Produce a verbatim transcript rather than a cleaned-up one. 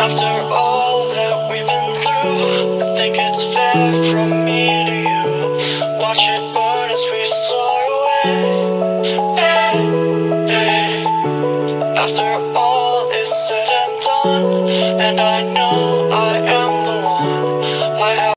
After all that we've been through, I think it's fair from me to you. Watch it burn as we soar away. Hey, hey. After all is said and done, and I know